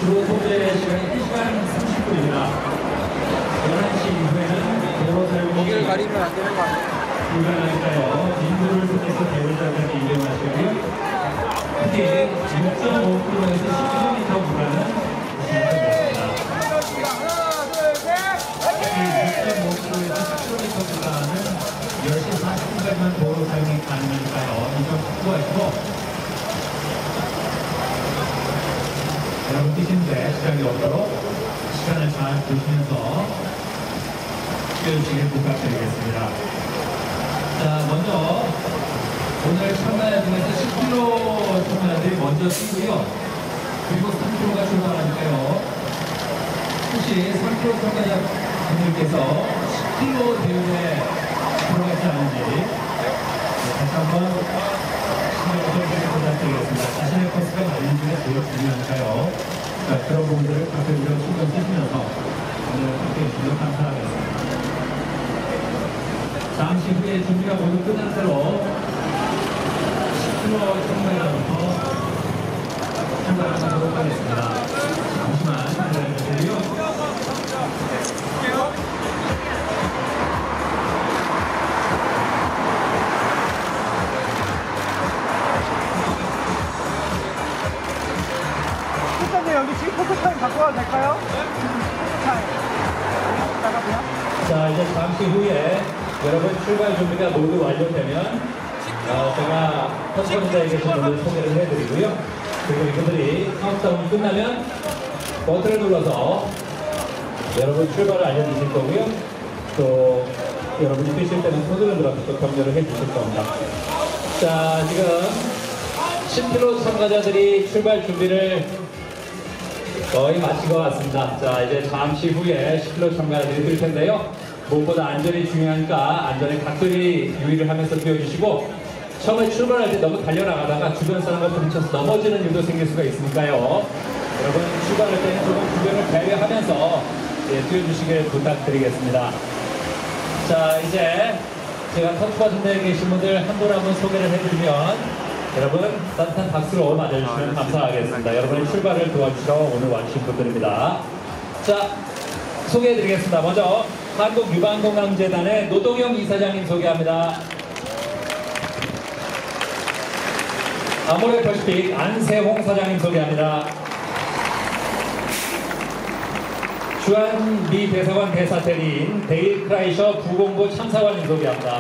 주로 소개 시간이 1시간 30분입니다. 11시 이후에는 도로 사용이 고개를 가리면 안 되는 거 아니에요? 불가능하니까요. 인도를 통해서 대회장까지 이용하시고요. 특히 6.5km에서 10km 구간은 주의하겠습니다. 특히 6.5km에서 10km 구간은 10시 40분까지만 도로 사용이 가능하니까요. 이 점 참고하시고 여러분 뛰시는데 시간이 없도록 시간을 잘 보시면서 뛰어주시길 부탁드리겠습니다. 자, 먼저 오늘 참가자 중에서 10km 참가자들이 먼저 뛰고요. 그리고 3km가 출발하니까요. 혹시 3km 참가자 분들께서 10km 대회에 들어가지 않은지 다시 한번 부탁드리겠습니다. 자신의 코스가 맞는지가 제일 중요하니까요. 자, 그런 부분들을 각별적으로 신경 쓰시면서 오늘 함께 해주셔서 감사하겠습니다. 잠시 후에 준비가 모두 끝난 대로 10km 참가자부터 참가하도록 하겠습니다. 잠시만 기다려주세요. 여기 지금 포토타임 갖고 와도 될까요? 자, 이제 잠시 후에 여러분 출발 준비가 모두 완료되면 제가 첫 번째에 계신 분들 소개를 해드리고요. 그리고 이분들이 카운트다운이 끝나면 버튼을 눌러서 여러분 출발을 알려주실 거고요. 또 여러분이 뛰실 때는 손을 들어서 또 격려를 해주실 겁니다. 자, 지금 10km 참가자들이 출발 준비를 거의 마친 것 같습니다. 자, 이제 잠시 후에 10km 참가자들이 뛸 텐데요. 무엇보다 안전이 중요하니까 안전에 각별히 유의를 하면서 뛰어주시고 처음에 출발할 때 너무 달려나가다가 주변 사람과 부딪혀서 넘어지는 일도 생길 수가 있으니까요. 여러분 출발할 때는 조금 주변을 배려하면서 뛰어주시길 부탁드리겠습니다. 자, 이제 제가 터프가 전대에 계신 분들 한 분 한 분 소개를 해드리면 여러분 따뜻한 박수로 맞아주시면 감사하겠습니다. 여러분의 출발을 도와주시러 오늘 와주신 분들입니다. 자, 소개해드리겠습니다. 먼저 한국유방건강재단의 노동영 이사장님 소개합니다. 아모레퍼시픽 안세홍 사장님 소개합니다. 주한미 대사관 대사대리인 데일 크라이셔 부공부 참사관님 소개합니다.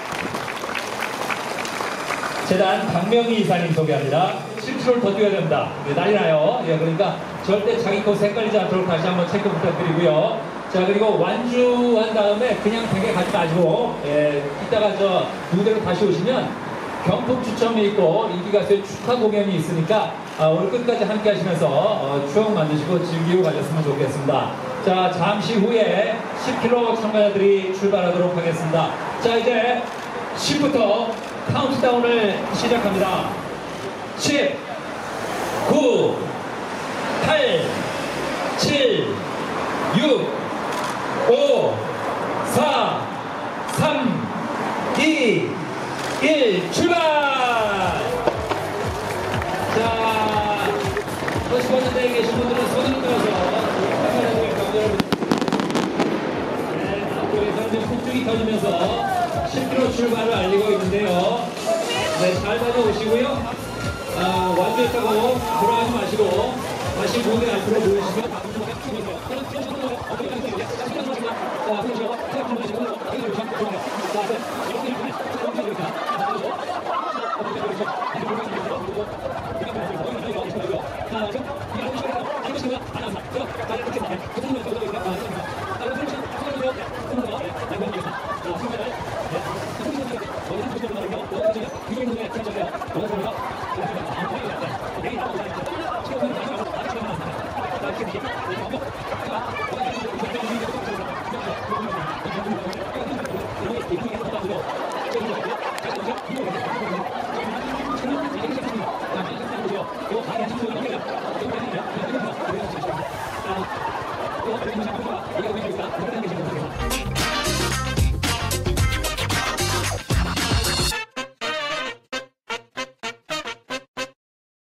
재단 박명희 이사님 소개합니다. 7km를 더 뛰어야 됩니다. 네, 난리 나요. 예, 그러니까 절대 자기 코스 헷갈리지 않도록 다시 한번 체크 부탁드리고요. 자, 그리고 완주한 다음에 그냥 되게 가지 마시고, 이따가 저 무대로 다시 오시면 경품 추첨이 있고 인기가수의 축하 공연이 있으니까 오늘 끝까지 함께 하시면서 추억 만드시고 즐기고 가셨으면 좋겠습니다. 자, 잠시 후에 10km 참가자들이 출발하도록 하겠습니다. 자, 이제 10부터 카운트다운을 시작합니다. 10, 9, 8, 7, 6, 5, 4, 3, 2, 1, 출발! 자, 터치버튼대에 계신 분들은 손을 들어서 카메라를 경고를 앞쪽에서 이제 폭죽이 터지면서 10km 출발을 알리고 있는데요. 네, 잘 다녀오시고요. 완주했다고 돌아가지 마시고 다시 무대 앞으로 모이시면 이거